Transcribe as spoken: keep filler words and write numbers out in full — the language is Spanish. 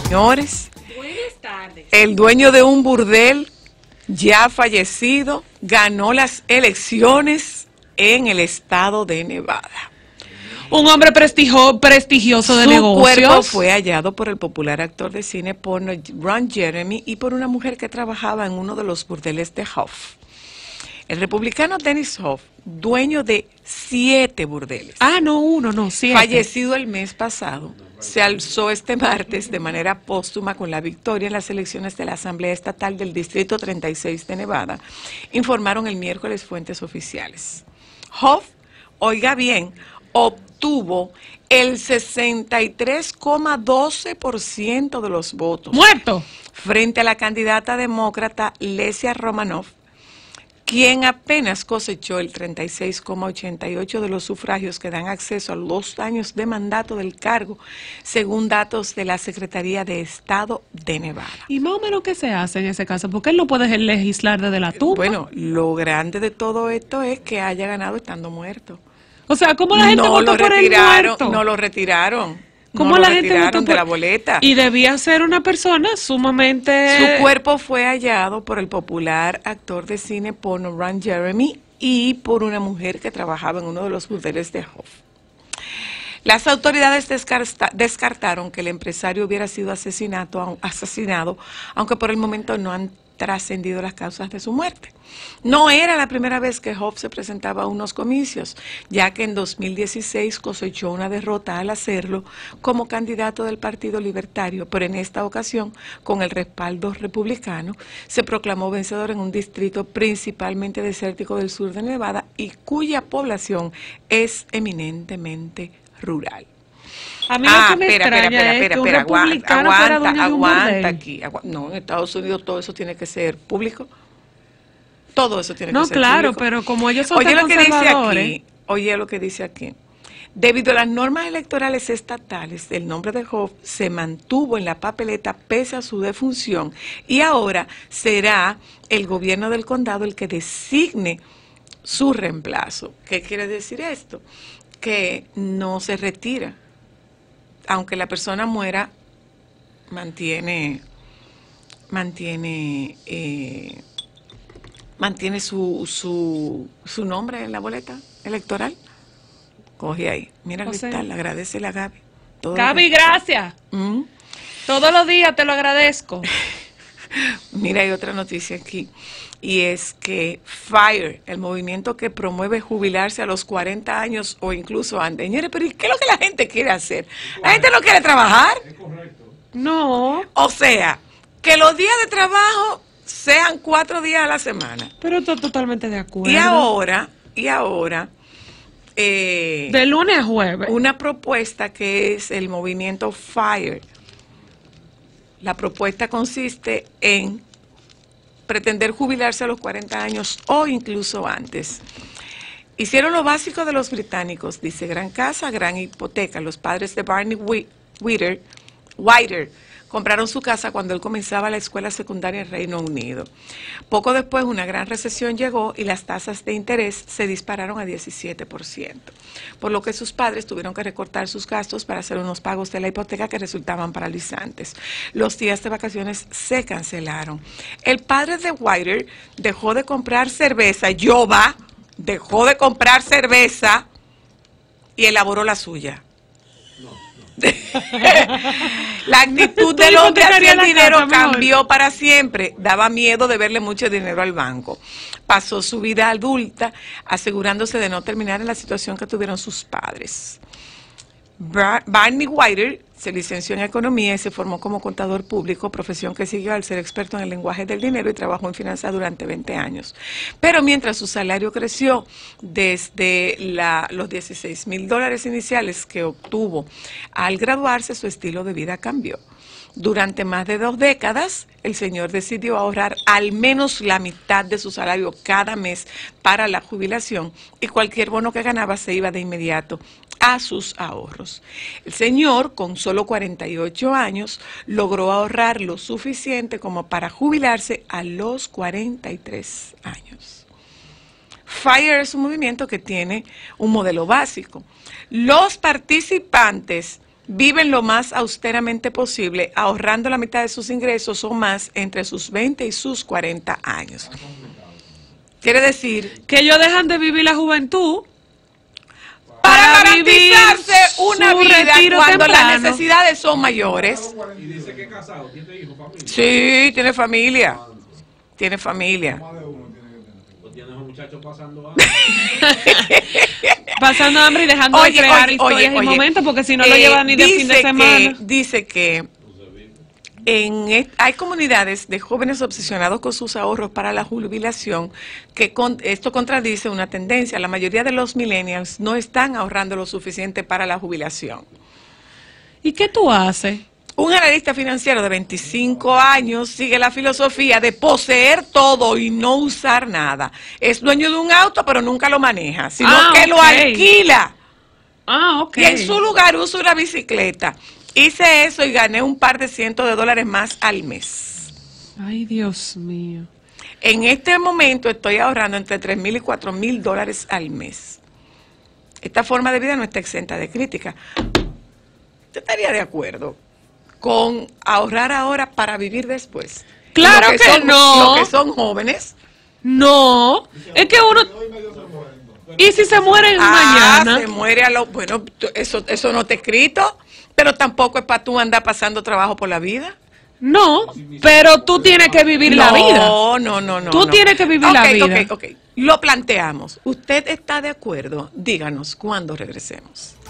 Señores, buenas tardes. El dueño de un burdel ya fallecido ganó las elecciones en el estado de Nevada. Un hombre prestigio, prestigioso de Su negocios. Su cuerpo fue hallado por el popular actor de cine porno Ron Jeremy y por una mujer que trabajaba en uno de los burdeles de Hoff. El republicano Dennis Hoff, dueño de siete burdeles. Ah, no uno, no, siete. Fallecido el mes pasado, se alzó este martes de manera póstuma con la victoria en las elecciones de la Asamblea Estatal del Distrito treinta y seis de Nevada, informaron el miércoles fuentes oficiales. Hoff, oiga bien, obtuvo el sesenta y tres coma doce por ciento de los votos. ¡Muerto! Frente a la candidata demócrata Lesia Romanoff, quien apenas cosechó el treinta y seis coma ochenta y ocho por ciento de los sufragios que dan acceso a los años de mandato del cargo, según datos de la Secretaría de Estado de Nevada. ¿Y más o menos qué se hace en ese caso? Porque él no puede legislar desde la tumba. Bueno, lo grande de todo esto es que haya ganado estando muerto. O sea, ¿cómo la gente no votó lo por el muerto? No lo retiraron. ¿Cómo no la lo gente retiraron votó de por... la boleta? Y debía ser una persona sumamente... Su cuerpo fue hallado por el popular actor de cine porno Ron Jeremy y por una mujer que trabajaba en uno de los burdeles de Hoff. Las autoridades descarta, descartaron que el empresario hubiera sido asesinato, asesinado, aunque por el momento no han trascendido las causas de su muerte. No era la primera vez que Hoff se presentaba a unos comicios, ya que en dos mil dieciséis cosechó una derrota al hacerlo como candidato del Partido Libertario, pero en esta ocasión, con el respaldo republicano, se proclamó vencedor en un distrito principalmente desértico del sur de Nevada y cuya población es eminentemente rural. A mí lo ah, que me espera, extraña espera, es espera, que un espera, republicano aguanta, fuera dueño de un aguanta burdel. aquí. Agu no, en Estados Unidos todo eso tiene que ser público. Todo eso tiene no, que ser claro, público. pero como ellos son oye tan lo que dice conservadores... aquí, oye lo que dice aquí. Debido a las normas electorales estatales, el nombre de Hoff se mantuvo en la papeleta pese a su defunción y ahora será el gobierno del condado el que designe su reemplazo. ¿Qué quiere decir esto? Que no se retira. Aunque la persona muera, mantiene, mantiene, eh, mantiene su, su, su nombre en la boleta electoral. Coge ahí. Mira, Cristal, agradecele a Gaby. Todo Gaby, gracias. ¿Mm? Todos los días te lo agradezco. Mira, hay otra noticia aquí, y es que FIRE, el movimiento que promueve jubilarse a los cuarenta años o incluso antes. Señores, pero ¿y qué es lo que la gente quiere hacer? ¿La gente no quiere trabajar? No. O sea, que los días de trabajo sean cuatro días a la semana. Pero estoy totalmente de acuerdo. Y ahora, y ahora... Eh, de lunes a jueves. Una propuesta que es el movimiento FIRE. La propuesta consiste en pretender jubilarse a los cuarenta años o incluso antes. Hicieron lo básico de los británicos, dice: gran casa, gran hipoteca. Los padres de Barney Whiter, Whiter compraron su casa cuando él comenzaba la escuela secundaria en Reino Unido. Poco después una gran recesión llegó y las tasas de interés se dispararon a diecisiete por ciento, por lo que sus padres tuvieron que recortar sus gastos para hacer unos pagos de la hipoteca que resultaban paralizantes. Los días de vacaciones se cancelaron. El padre de Whiter dejó de comprar cerveza, Yoba, dejó de comprar cerveza y elaboró la suya. La actitud del hombre hacia el dinero cambió para siempre. Daba miedo de verle mucho dinero al banco. Pasó su vida adulta asegurándose de no terminar en la situación que tuvieron sus padres. Barney Whiter se licenció en economía y se formó como contador público, profesión que siguió al ser experto en el lenguaje del dinero y trabajó en finanzas durante veinte años. Pero mientras su salario creció desde la, los dieciséis mil dólares iniciales que obtuvo al graduarse, su estilo de vida cambió. Durante más de dos décadas, el señor decidió ahorrar al menos la mitad de su salario cada mes para la jubilación y cualquier bono que ganaba se iba de inmediato a sus ahorros. El señor, con solo cuarenta y ocho años, logró ahorrar lo suficiente como para jubilarse a los cuarenta y tres años. FIRE es un movimiento que tiene un modelo básico. Los participantes viven lo más austeramente posible, ahorrando la mitad de sus ingresos o más entre sus veinte y sus cuarenta años. Quiere decir que ellos dejan de vivir la juventud para, para garantizarse una vida cuando temprano. Las necesidades son mayores. Y dice que es casado, ¿tiene hijos, familia? Sí, tiene familia. Tiene familia. Pues tiene a un muchacho pasando hambre. Pasando hambre y dejando Oye, de crear oye, historias oye, y oye. momentos, porque si no Eh, lo llevan ni de fin de dice semana. que- dice que en est- hay comunidades de jóvenes obsesionados con sus ahorros para la jubilación, que con- esto contradice una tendencia. La mayoría de los millennials no están ahorrando lo suficiente para la jubilación. ¿Y qué tú haces? Un analista financiero de veinticinco años sigue la filosofía de poseer todo y no usar nada. Es dueño de un auto, pero nunca lo maneja, sino Ah, que lo ok. alquila. Ah, ok. Y en su lugar usa una bicicleta. Hice eso y gané un par de cientos de dólares más al mes. Ay, Dios mío. En este momento estoy ahorrando entre tres mil y cuatro mil dólares al mes. Esta forma de vida no está exenta de crítica. ¿Usted estaría de acuerdo con ahorrar ahora para vivir después? Claro Lo que son, no. Los que son jóvenes. No, es que uno... ¿Y si se mueren Ah, mañana? se muere a lo... Bueno, tú- eso, eso no está escrito, pero tampoco es para tú andar pasando trabajo por la vida. No, pero tú tienes que vivir la vida. No, no, no, no. Tú no. tienes que vivir la Ok, vida. Ok, ok, lo planteamos. ¿Usted está de acuerdo? Díganos cuándo regresemos.